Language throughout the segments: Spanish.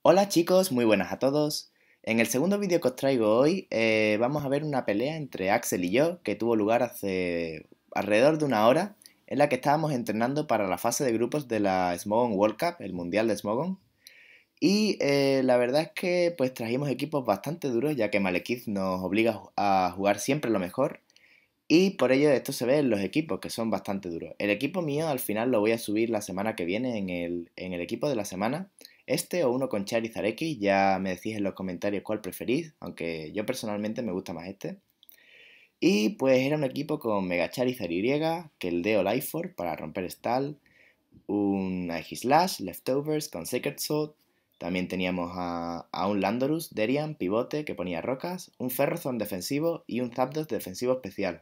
Hola chicos, muy buenas a todos. En el segundo vídeo que os traigo hoy vamos a ver una pelea entre Axel y yo que tuvo lugar hace alrededor de una hora en la que estábamos entrenando para la fase de grupos de la Smogon World Cup, el Mundial de Smogon. Y la verdad es que pues trajimos equipos bastante duros ya que Malekith nos obliga a jugar siempre lo mejor y por ello esto se ve en los equipos que son bastante duros. El equipo mío al final lo voy a subir la semana que viene en el equipo de la semana. Este o uno con Charizard X, ya me decís en los comentarios cuál preferís, aunque yo personalmente me gusta más este. Y pues era un equipo con Mega Charizard Y, Keldeo Lifeorb para romper Stall, un Aegislash, Leftovers con Sacred Sword. También teníamos a un Landorus, Derian, pivote que ponía rocas, un Ferrothorn defensivo y un Zapdos defensivo especial.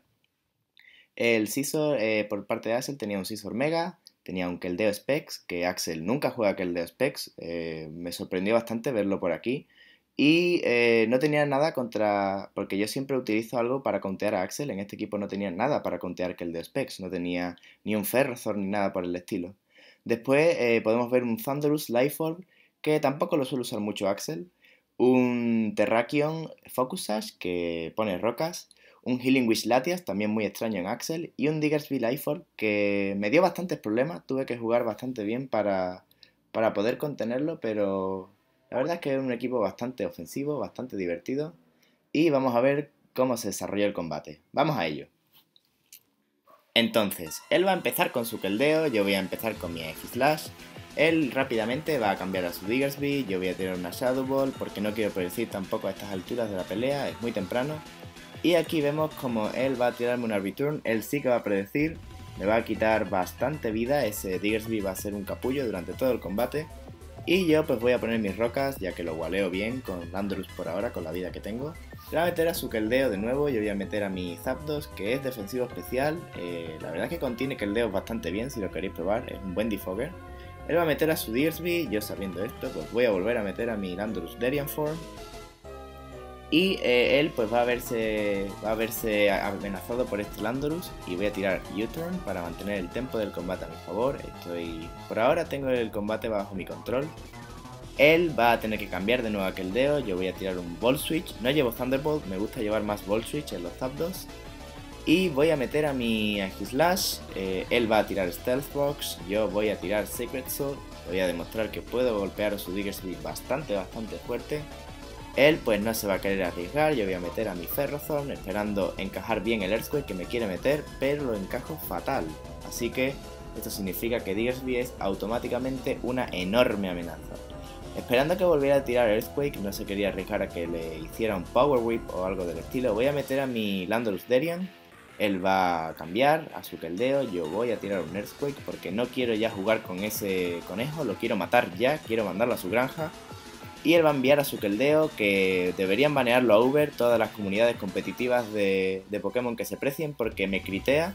El Scizor, por parte de Axel, tenía un Scizor Mega, tenía un Keldeo Specs, que Axel nunca juega Keldeo Specs, me sorprendió bastante verlo por aquí. Y no tenía nada contra, porque yo siempre utilizo algo para countear a Axel, en este equipo no tenía nada para countear Keldeo Specs, no tenía ni un Ferrothorn ni nada por el estilo. Después podemos ver un Thunderous Lifeorb, que tampoco lo suele usar mucho Axel, un Terrakion Focussash, que pone rocas, un Healing Wish Latias, también muy extraño en Axel, y un Diggersby Lifeorb que me dio bastantes problemas, tuve que jugar bastante bien para poder contenerlo, pero la verdad es que es un equipo bastante ofensivo, bastante divertido, y vamos a ver cómo se desarrolla el combate. Vamos a ello. Entonces, él va a empezar con su Keldeo, yo voy a empezar con mi Aegislash. Él rápidamente va a cambiar a su Diggersby, yo voy a tirar una Shadow Ball porque no quiero predecir tampoco a estas alturas de la pelea, es muy temprano. Y aquí vemos como él va a tirarme una Return, él sí que va a predecir, me va a quitar bastante vida, ese Diggersby va a ser un capullo durante todo el combate. Y yo pues voy a poner mis rocas, ya que lo waleo bien con Landorus por ahora, con la vida que tengo. Le voy a meter a su Keldeo de nuevo, yo voy a meter a mi Zapdos, que es defensivo especial. La verdad es que contiene Keldeo bastante bien si lo queréis probar, es un buen defogger. Él va a meter a su Diggersby, yo sabiendo esto pues voy a volver a meter a mi Landorus Darian Form. Y él pues va a verse amenazado por este Landorus y voy a tirar U-Turn para mantener el tempo del combate a mi favor. Por ahora tengo el combate bajo mi control. Él va a tener que cambiar de nuevo a Keldeo, yo voy a tirar un Volt Switch. No llevo Thunderbolt, me gusta llevar más Volt Switch en los Zapdos. Y voy a meter a mi Aegislash, él va a tirar Stealth Rocks, yo voy a tirar Sacred Sword. Voy a demostrar que puedo golpear a su Diggersby bastante fuerte. Él pues no se va a querer arriesgar, yo voy a meter a mi Ferrothorn esperando encajar bien el Earthquake que me quiere meter, pero lo encajo fatal. Así que esto significa que Diggersby es automáticamente una enorme amenaza. Esperando a que volviera a tirar Earthquake, no se quería arriesgar a que le hiciera un Power Whip o algo del estilo, voy a meter a mi Landorus Darian. Él va a cambiar a su Keldeo, yo voy a tirar un Earthquake porque no quiero ya jugar con ese conejo, lo quiero matar ya, quiero mandarlo a su granja. Y él va a enviar a su Keldeo, que deberían banearlo a Uber todas las comunidades competitivas de Pokémon que se precien porque me critea.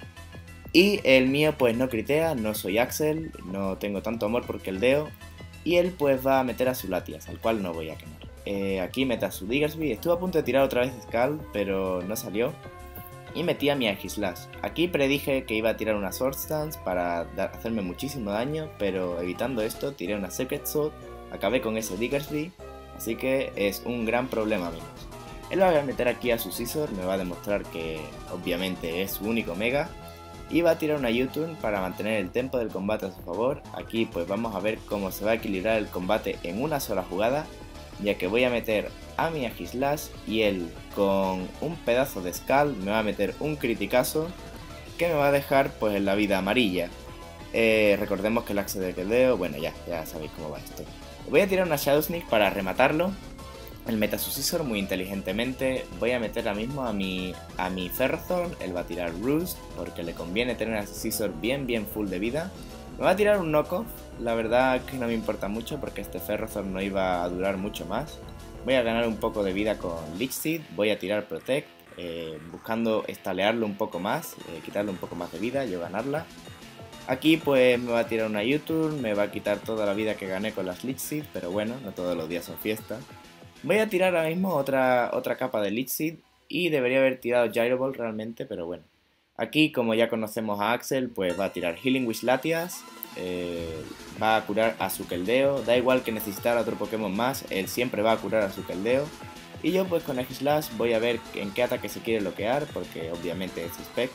Y el mío pues no critea, no soy Axel, no tengo tanto amor por Keldeo. Y él pues va a meter a su Latias, al cual no voy a quemar. Aquí mete a su Diggersby, estuve a punto de tirar otra vez Skull, pero no salió. Y metí a mi Aegislash. Aquí predije que iba a tirar una Sword Stance para hacerme muchísimo daño, pero evitando esto tiré una Sacred Sword. Acabé con ese Diggersby, así que es un gran problema, amigos. Él va a meter aquí a su Scizor, me va a demostrar que obviamente es su único Mega. Y va a tirar una U-Turn para mantener el tempo del combate a su favor. Aquí pues vamos a ver cómo se va a equilibrar el combate en una sola jugada, ya que voy a meter a mi Aegislash y él con un pedazo de Skull me va a meter un criticazo que me va a dejar pues en la vida amarilla. Recordemos que el Axe de Keldeo, bueno ya sabéis cómo va esto. Voy a tirar una Shadow Sneak para rematarlo. Él mete a su Scizor muy inteligentemente. Voy a meter ahora mismo a mi Ferrothorn. Él va a tirar Roost porque le conviene tener a su Scizor bien full de vida. Me va a tirar un knockoff. La verdad que no me importa mucho porque este Ferrothorn no iba a durar mucho más. Voy a ganar un poco de vida con Leech Seed. Voy a tirar Protect, buscando estalearlo un poco más, quitarle un poco más de vida, yo ganarla. Aquí pues me va a tirar una U-Turn, me va a quitar toda la vida que gané con las Leech Seed, pero bueno, no todos los días son fiesta. Voy a tirar ahora mismo otra capa de Leech Seed y debería haber tirado Gyro Ball realmente, pero bueno. Aquí, como ya conocemos a Axel, pues va a tirar Healing Wish Latias, va a curar a su Keldeo, da igual que necesitara otro Pokémon más, él siempre va a curar a su Keldeo. Y yo pues con Aegislash voy a ver en qué ataque se quiere bloquear, porque obviamente es Specs.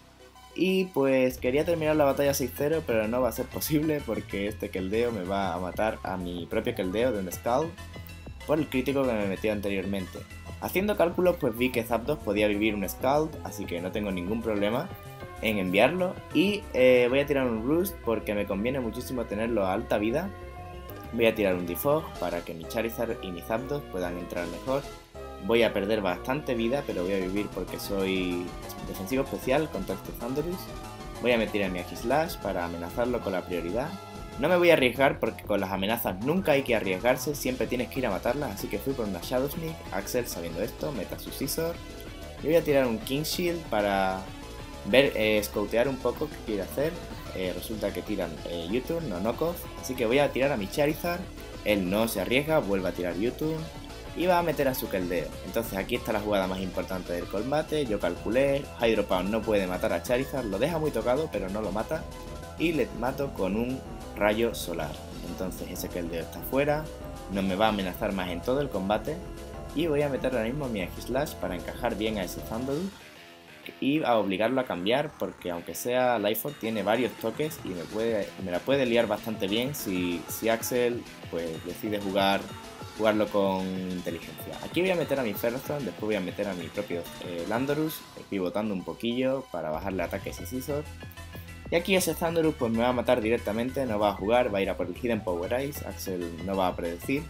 Y pues quería terminar la batalla 6-0, pero no va a ser posible porque este Keldeo me va a matar a mi propio Keldeo de un Scald por el crítico que me metió anteriormente. Haciendo cálculos pues vi que Zapdos podía vivir un Scald, así que no tengo ningún problema en enviarlo. Y voy a tirar un Roost porque me conviene muchísimo tenerlo a alta vida. Voy a tirar un Defog para que mi Charizard y mi Zapdos puedan entrar mejor. Voy a perder bastante vida, pero voy a vivir porque soy defensivo especial contra este Thundurus. Voy a meter a mi Aegislash para amenazarlo con la prioridad. No me voy a arriesgar porque con las amenazas nunca hay que arriesgarse, siempre tienes que ir a matarlas, así que fui por una Shadow Sneak. Axel, sabiendo esto, meta su Scizor. Y voy a tirar un King Shield para ver, scoutear un poco qué quiere hacer. Resulta que tiran U-Turn, no Knockoff, así que voy a tirar a mi Charizard. Él no se arriesga, vuelve a tirar U-Turn y va a meter a su Keldeo. Entonces aquí está la jugada más importante del combate. Yo calculé, Hydro Pound no puede matar a Charizard, lo deja muy tocado pero no lo mata. Y le mato con un rayo solar. Entonces ese Keldeo está fuera, no me va a amenazar más en todo el combate. Y voy a meter ahora mismo mi Aegislash para encajar bien a ese Thundurus y a obligarlo a cambiar, porque aunque sea Life Orb tiene varios toques y me la puede liar bastante bien si Axel pues decide jugarlo con inteligencia. Aquí voy a meter a mi Ferrothorn, después voy a meter a mi propio Landorus, pivotando un poquillo para bajarle ataques y Scizor. Y aquí ese Thundurus pues me va a matar directamente, no va a jugar, va a ir a por el Hidden Power Ice, Axel no va a predecir.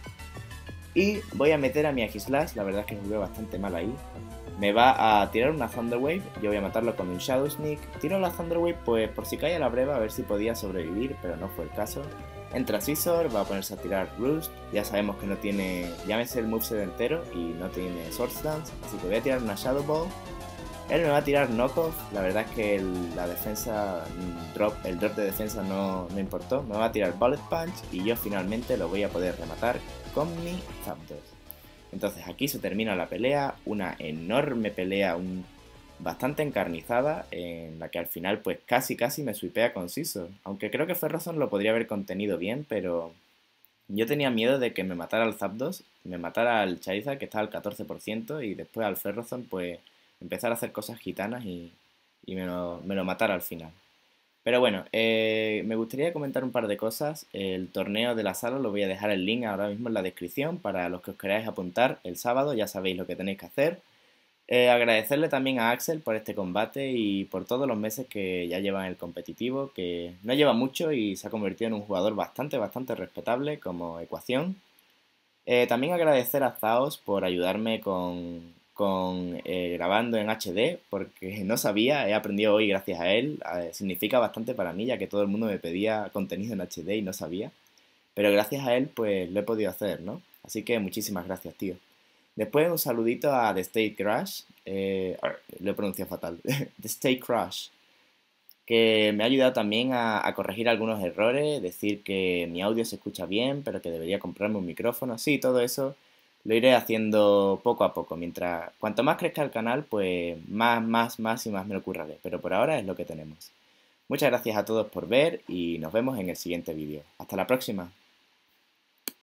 Y voy a meter a mi Aegislash, la verdad es que jugué bastante mal ahí. Me va a tirar una Thunder Wave, yo voy a matarlo con un Shadow Sneak. Tiro la Thunder Wave pues por si cae a la breva a ver si podía sobrevivir, pero no fue el caso. Entra Scizor, va a ponerse a tirar Roost, ya sabemos que no tiene, llámese el moveset entero y no tiene Swords Dance, así que voy a tirar una Shadow Ball. Él me va a tirar Knockoff, la verdad es que la defensa, el drop de defensa no importó. Me va a tirar Bullet Punch y yo finalmente lo voy a poder rematar con mi Zapdos. Entonces aquí se termina la pelea, una enorme pelea, bastante encarnizada, en la que al final pues casi me swipea con Scizor. Aunque creo que Ferrothorn lo podría haber contenido bien, pero yo tenía miedo de que me matara al Zapdos, me matara al Charizard que estaba al 14% y después al Ferrothorn pues empezar a hacer cosas gitanas y me lo matara al final. Pero bueno, me gustaría comentar un par de cosas. El torneo de la sala lo voy a dejar el link ahora mismo en la descripción para los que os queráis apuntar el sábado, ya sabéis lo que tenéis que hacer. Agradecerle también a Axel por este combate y por todos los meses que ya lleva en el competitivo, que no lleva mucho y se ha convertido en un jugador bastante respetable como ecuación. También agradecer a Zaos por ayudarme con grabando en HD, porque no sabía, he aprendido hoy gracias a él. Significa bastante para mí, ya que todo el mundo me pedía contenido en HD y no sabía. Pero gracias a él, pues lo he podido hacer, ¿no? Así que muchísimas gracias, tío. Después un saludito a The State Crash, lo he pronunciado fatal, The State Crash, que me ha ayudado también a corregir algunos errores, decir que mi audio se escucha bien, pero que debería comprarme un micrófono. Sí, todo eso lo iré haciendo poco a poco. Cuanto más crezca el canal, pues más y más me lo curraré. Pero por ahora es lo que tenemos. Muchas gracias a todos por ver y nos vemos en el siguiente vídeo. Hasta la próxima.